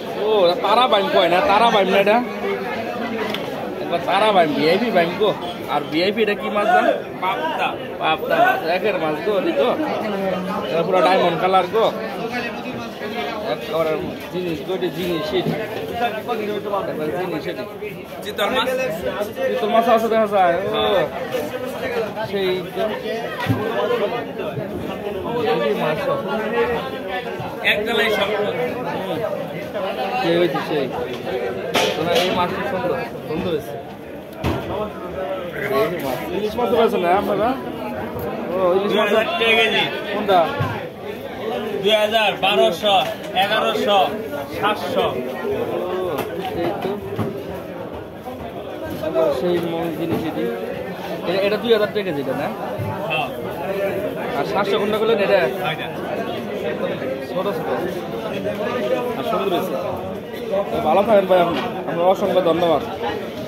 ও তারা বাইম কয় না, তারা বাইম না এটা, একবার তারা বাইম ভিআইপি বাইম গো। আর ভিআইপি এটা কি মাছ জান? পাবদা। পাবদা মাছ একের মাছ গো, দিতো পুরো ডায়মন্ড কালার গো, একেবারে জিনিস গো, জিনিস চিতল মাছ, চিতল মাছ আছে দেখা যায়। ও সেই মাছ একদলাই সব সেই এই মাছটা সুন্দর সুন্দর হয়েছে। ইলিশ মাছ আছে না আপনারা? ও ইলিশ মাছ কোনটা? 2000, 1200, 1100, 700। সেই জিনিস এটি, এটা 2000 টাকা যেটা না? আর 700 কোনটা করলেন? এটা ছোট ছোট আর সুন্দর হয়েছে। ভালো থাকেন ভাই, আপনি, আমরা অসংখ্য ধন্যবাদ।